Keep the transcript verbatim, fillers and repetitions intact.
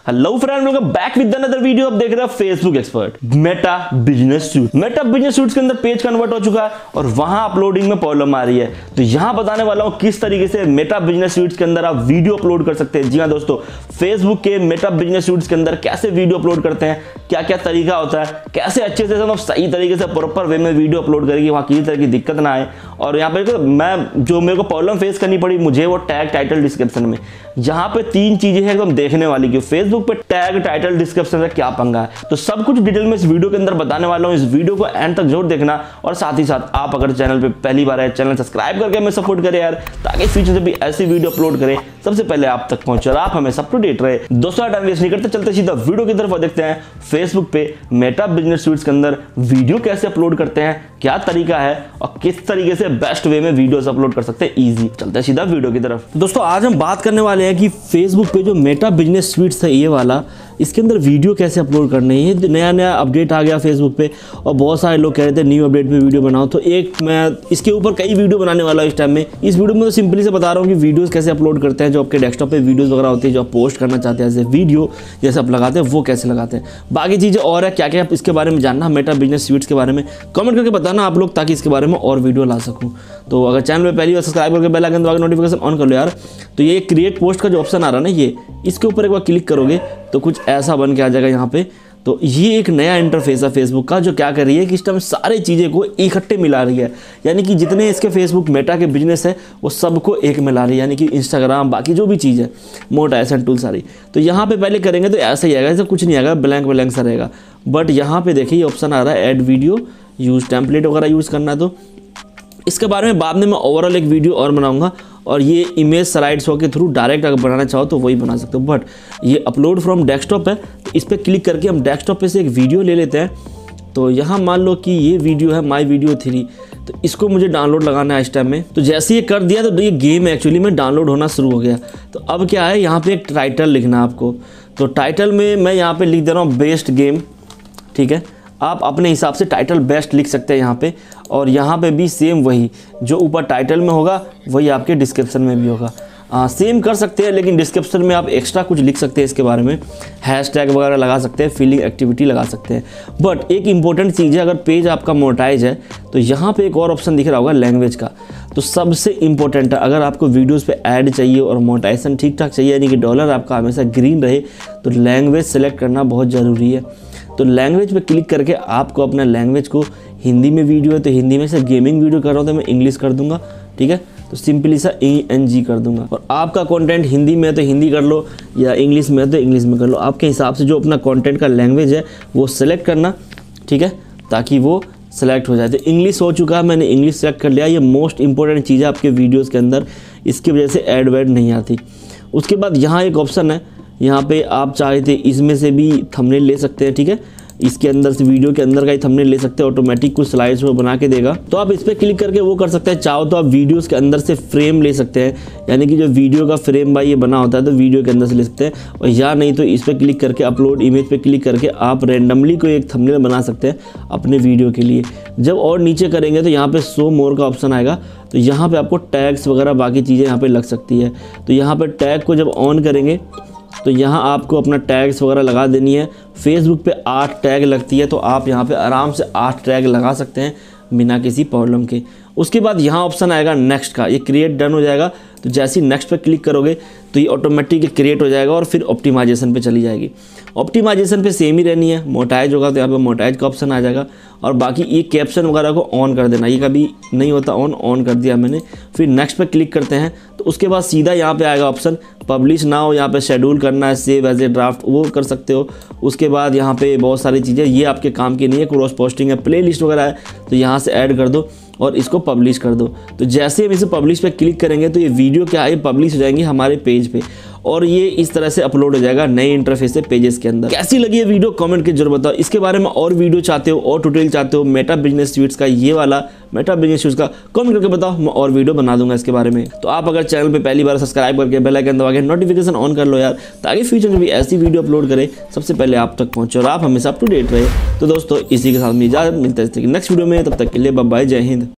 Hello friend, welcome back with another video. अब देख रहे हैं Facebook expert Meta business suite. Meta business suites के अंदर पेज कन्वर्ट हो चुका है और वहां अपलोडिंग में प्रॉब्लम आ रही है। तो यहां बताने वाला हूं किस तरीके से मेटा बिजनेस सूट्स के अंदर आप वीडियो अपलोड कर सकते हैं। जी हां दोस्तों, फेसबुक के मेटा बिजनेस सूट्स के अंदर कैसे वीडियो अपलोड करते हैं, क्या क्या तरीका होता है, कैसे अच्छे से सब सही तरीके से प्रॉपर वे में वीडियो अपलोड करेगी, वहां किसी तरह की दिक्कत ना आए। और यहाँ पे मैं जो मेरे को प्रॉब्लम फेस करनी पड़ी मुझे, वो टैग टाइटल डिस्क्रिप्शन में। यहाँ पे तीन चीजें हैं एकदम देखने वाली कि फेसबुक पे टैग टाइटल डिस्क्रिप्शन से क्या पंगा है। तो सब कुछ डिटेल में इस वीडियो के अंदर बताने वाला हूँ। इस वीडियो को एंड तक जरूर देखना और साथ ही साथ आप अगर चैनल पे पहली बार है, चैनल सब्सक्राइब करके हमें सपोर्ट करें यार, ताकि फ्यूचर से भी ऐसी वीडियो अपलोड करें सबसे पहले आप तक पहुंचे और आप हमें अप टू डेट रहे। दोस्तों टाइम वेस्ट नहीं करते, चलते सीधा वीडियो की तरफ देखते हैं फेसबुक पे मेटा बिजनेस सूट्स के अंदर वीडियो कैसे अपलोड करते हैं, क्या तरीका है और किस तरीके से बेस्ट वे में वीडियोस अपलोड कर सकते हैं इजी। चलते हैं सीधा वीडियो की तरफ। तो दोस्तों आज हम बात करने वाले हैं कि फेसबुक पे जो मेटा बिजनेस सूट्स है ये वाला, इसके अंदर वीडियो कैसे अपलोड करनी है। नया नया अपडेट आ गया फेसबुक पे और बहुत सारे लोग कह रहे थे न्यू अपडेट पे वीडियो बनाओ। तो एक मैं इसके ऊपर कई वीडियो बनाने वाला हूँ इस टाइम में। इस वीडियो में तो सिंपली से बता रहा हूँ कि वीडियोस कैसे अपलोड करते हैं। जो आपके डेस्कटॉप पे वीडियोस वगैरह होती है, जो आप पोस्ट करना चाहते हैं, जैसे वीडियो जैसे आप लगाते हैं वो कैसे लगाते हैं। बाकी चीज़ें और है, क्या क्या आप इसके बारे में जानना, मेटा बिजनेस सूट्स के बारे में कमेंट करके बताना आप लोग, ताकि इसके बारे में और वीडियो ला सकूँ। तो अगर चैनल में पहली बार सब्सक्राइब करके बेल आइकन दबा के नोटिफिकेशन ऑन कर लो यार। तो ये क्रिएट पोस्ट का जो ऑप्शन आ रहा है ना, ये इसके ऊपर एक बार क्लिक करोगे तो कुछ ऐसा बन के आ जाएगा यहाँ पे। तो ये एक नया इंटरफेस है फेसबुक का, जो क्या कर रही है कि इस टाइम सारी चीज़ें को इकट्ठे मिला रही है। यानी कि जितने इसके फेसबुक मेटा के बिजनेस है वो सबको एक मिला रही है। यानी कि इंस्टाग्राम, बाकी जो भी चीज़ है, मोनेटाइजेशन टूल सारी। तो यहाँ पे पहले करेंगे तो ऐसा ही आएगा, ऐसा कुछ नहीं आएगा, ब्लैंक ब्लैंक सा रहेगा। बट यहाँ पे देखिए ये ऑप्शन आ रहा है ऐड वीडियो, यूज़ टेम्पलेट वगैरह यूज़ करना है। तो इसके बारे में बाद में मैं ओवरऑल एक वीडियो और बनाऊंगा। और ये इमेज स्लाइड शो के थ्रू डायरेक्ट अगर बनाना चाहो तो वही बना सकते हो। बट ये अपलोड फ्रॉम डेस्कटॉप है, तो इस पर क्लिक करके हम डेस्कटॉप पे से एक वीडियो ले लेते हैं। तो यहाँ मान लो कि ये वीडियो है माई वीडियो थ्री, तो इसको मुझे डाउनलोड लगाना है इस टाइम में। तो जैसे ये कर दिया तो ये गेम एक्चुअली में डाउनलोड होना शुरू हो गया। तो अब क्या है, यहाँ पे एक टाइटल लिखना है आपको। तो टाइटल में मैं यहाँ पे लिख दे रहा हूँ बेस्ट गेम, ठीक है। आप अपने हिसाब से टाइटल बेस्ट लिख सकते हैं यहाँ पे। और यहाँ पे भी सेम वही जो ऊपर टाइटल में होगा वही आपके डिस्क्रिप्शन में भी होगा। आ, सेम कर सकते हैं, लेकिन डिस्क्रिप्शन में आप एक्स्ट्रा कुछ लिख सकते हैं इसके बारे में, हैशटैग वगैरह लगा सकते हैं, फीलिंग एक्टिविटी लगा सकते हैं। बट एक इंपॉर्टेंट चीज़ है, अगर पेज आपका मोनेटाइज है तो यहाँ पे एक और ऑप्शन दिख रहा होगा लैंग्वेज का। तो सबसे इंपॉर्टेंट है, अगर आपको वीडियोस पे ऐड चाहिए और मोनेटाइजेशन ठीक ठाक चाहिए, यानी कि डॉलर आपका हमेशा ग्रीन रहे, तो लैंग्वेज सेलेक्ट करना बहुत ज़रूरी है। तो लैंग्वेज पे क्लिक करके आपको अपना लैंग्वेज को, हिंदी में वीडियो है तो हिंदी में, से गेमिंग वीडियो कर रहा हूँ तो मैं इंग्लिश कर दूंगा, ठीक है। तो सिंपली सा ई एन जी कर दूंगा। और आपका कंटेंट हिंदी में है तो हिंदी कर लो, या इंग्लिश में है तो इंग्लिश में कर लो। आपके हिसाब से जो अपना कंटेंट का लैंग्वेज है वो सेलेक्ट करना, ठीक है, ताकि वो सेलेक्ट हो जाए। तो इंग्लिश हो चुका है, मैंने इंग्लिश सेलेक्ट कर लिया। ये मोस्ट इंपॉर्टेंट चीज़ है आपके वीडियोज़ के अंदर, इसकी वजह से एड वेड नहीं आती। उसके बाद यहाँ एक ऑप्शन है, यहाँ पे आप चाहे थे इसमें से भी थंबनेल ले सकते हैं, ठीक है। इसके अंदर से वीडियो के अंदर का ही थंबनेल ले सकते हैं, ऑटोमेटिक कुछ स्लाइड्स वो बना के देगा। तो आप इस पर क्लिक करके वो कर सकते हैं। चाहो तो आप वीडियोस के अंदर से फ्रेम ले सकते हैं, यानी कि जो वीडियो का फ्रेम भाई ये बना होता है तो वीडियो के अंदर से ले सकते हैं। और या नहीं तो इस पर क्लिक करके अपलोड इमेज पे क्लिक करके आप रेंडमली कोई एक थंबनेल बना सकते हैं अपने वीडियो के लिए। जब और नीचे करेंगे तो यहाँ पे शो मोर का ऑप्शन आएगा। तो यहाँ पे आपको टैग्स वगैरह बाकी चीज़ें यहाँ पे लग सकती है। तो यहाँ पे टैग को जब ऑन करेंगे तो यहाँ आपको अपना टैग्स वगैरह लगा देनी है। फेसबुक पे आठ टैग लगती है, तो आप यहाँ पे आराम से आठ टैग लगा सकते हैं बिना किसी प्रॉब्लम के। उसके बाद यहाँ ऑप्शन आएगा नेक्स्ट का, ये क्रिएट डन हो जाएगा। तो जैसे ही नेक्स्ट पे क्लिक करोगे तो ये ऑटोमेटिक क्रिएट हो जाएगा और फिर ऑप्टिमाइजेशन पे चली जाएगी। ऑप्टिमाइजेशन पे सेम ही रहनी है। मोनेटाइज होगा तो यहाँ पे मोनेटाइज का ऑप्शन आ जाएगा। और बाकी ये कैप्शन वगैरह को ऑन कर देना, ये कभी नहीं होता ऑन, ऑन कर दिया मैंने। फिर नेक्स्ट पे क्लिक करते हैं तो उसके बाद सीधा यहाँ पे आएगा ऑप्शन पब्लिश नाउ। यहाँ पे शेड्यूल करना है, सेव एज ए ड्राफ्ट, वो कर सकते हो। उसके बाद यहाँ पे बहुत सारी चीज़ें, ये आपके काम की नहीं है, क्रॉस पोस्टिंग है, प्ले लिस्ट वगैरह है, तो यहाँ से ऐड कर दो और इसको पब्लिश कर दो। तो जैसे हम इसे पब्लिश पे क्लिक करेंगे तो ये वीडियो क्या है, पब्लिश हो जाएंगी हमारे पेज पे और ये इस तरह से अपलोड हो जाएगा नए इंटरफेस से पेजेस के अंदर। कैसी लगी ये वीडियो कमेंट के जरूर बताओ। इसके बारे में और वीडियो चाहते हो और ट्यूटोरियल चाहते हो मेटा बिजनेस सूट्स का, ये वाला मेटा बिजनेस सूट्स का, कमेंट करके बताओ, मैं और वीडियो बना दूंगा इसके बारे में। तो आप अगर चैनल पे पहली बार सब्सक्राइब करके बेल आइकन दबा के नोटिफिकेशन ऑन कर लो यार, ताकि फ्यूचर में भी ऐसी वीडियो अपलोड करें सबसे पहले आप तक पहुंचे और आप हमेशा अप टू डेट रहे। तो दोस्तों इसी के साथ में इजाजत, मिलता है नेक्स्ट वीडियो में, तब तक के लिए बाय बाय, जय हिंद।